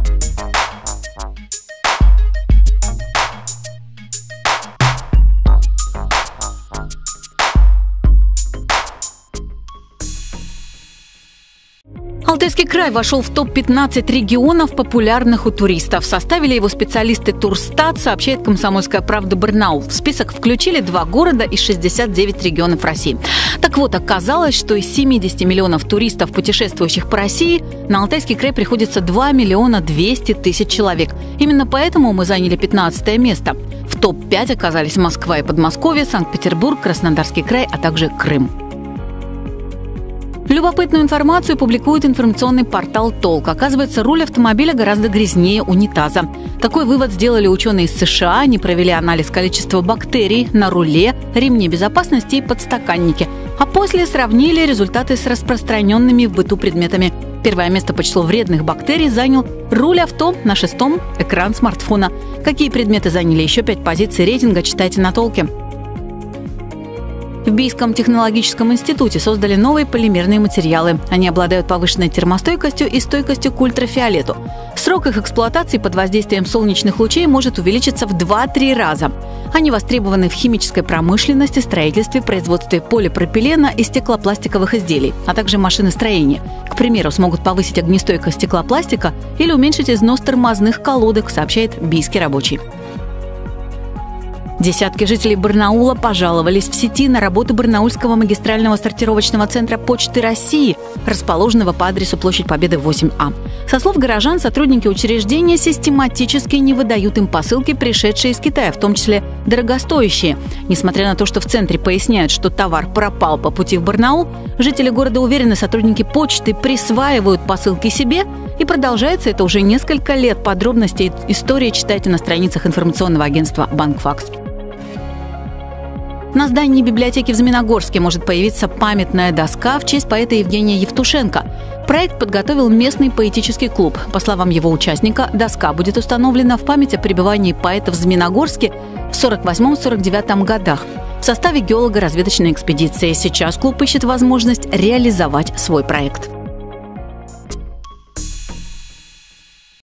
Алтайский край вошел в топ-15 регионов, популярных у туристов. Составили его специалисты Турстат, сообщает «Комсомольская правда» Барнаул. В список включили 2 города из 69 регионов России. Так вот, оказалось, что из 70 миллионов туристов, путешествующих по России, на Алтайский край приходится 2 миллиона 200 тысяч человек. Именно поэтому мы заняли 15 место. В топ-5 оказались Москва и Подмосковье, Санкт-Петербург, Краснодарский край, а также Крым. Любопытную информацию публикует информационный портал «Толк». Оказывается, руль автомобиля гораздо грязнее унитаза. Такой вывод сделали ученые из США. Они провели анализ количества бактерий на руле, ремне безопасности и подстаканнике. А после сравнили результаты с распространенными в быту предметами. Первое место по числу вредных бактерий занял руль авто, на 6-м – экран смартфона. Какие предметы заняли еще 5 позиций рейтинга, читайте на «Толке». В Бийском технологическом институте создали новые полимерные материалы. Они обладают повышенной термостойкостью и стойкостью к ультрафиолету. Срок их эксплуатации под воздействием солнечных лучей может увеличиться в 2-3 раза. Они востребованы в химической промышленности, строительстве, производстве полипропилена и стеклопластиковых изделий, а также машиностроении. К примеру, смогут повысить огнестойкость стеклопластика или уменьшить износ тормозных колодок, сообщает бийский рабочий. Десятки жителей Барнаула пожаловались в сети на работу Барнаульского магистрального сортировочного центра Почты России, расположенного по адресу Площадь Победы, 8А. Со слов горожан, сотрудники учреждения систематически не выдают им посылки, пришедшие из Китая, в том числе дорогостоящие. Несмотря на то, что в центре поясняют, что товар пропал по пути в Барнаул, жители города уверены, сотрудники почты присваивают посылки себе, и продолжается это уже несколько лет. Подробности истории читайте на страницах информационного агентства «Банкфакс». На здании библиотеки в Змеиногорске может появиться памятная доска в честь поэта Евгения Евтушенко. Проект подготовил местный поэтический клуб. По словам его участника, доска будет установлена в память о пребывании поэта в Змеиногорске в 1948-1949 годах в составе геолого-разведочной экспедиции. Сейчас клуб ищет возможность реализовать свой проект.